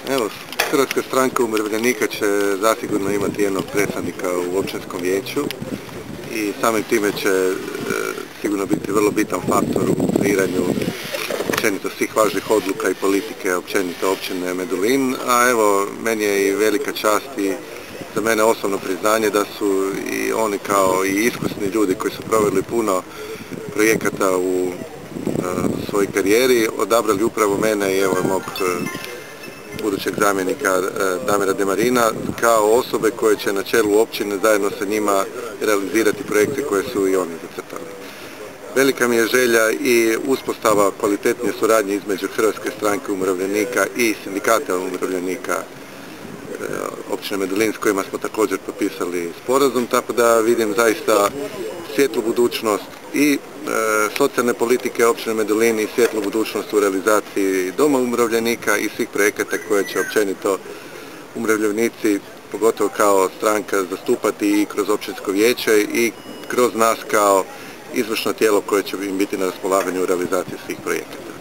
Evo, Hrvatska stranka umirovljenika će zasigurno imati jednog predstavnika u općinskom vijeću i samim time će sigurno biti vrlo bitan faktor u kreiranju općenito svih važnih odluka i politike općenito općine Medulin, a evo, meni je i velika čast i za mene osobno priznanje da su i oni kao i iskusni ljudi koji su proveli puno projekata u svojoj karijeri odabrali upravo mene i evo mog budućeg zamjenika Damira Demarina kao osobe koje će na čelu općine zajedno sa njima realizirati projekte koje su i oni zacrtali. Velika mi je želja i uspostava kvalitetnije suradnje između Hrvatske stranke umirovljenika i sindikata umirovljenika općine Medulin s kojima smo također potpisali sporazum, tako da vidim zaista svjetlu budućnost i socijalne politike općine Medulin i svjetlu budućnost u realizaciji doma umirovljenika i svih projekata koje će općenito umirovljenici, pogotovo kao stranka, zastupati i kroz općinsko vijeće i kroz nas kao izvršno tijelo koje će im biti na raspolaganju u realizaciji svih projekata.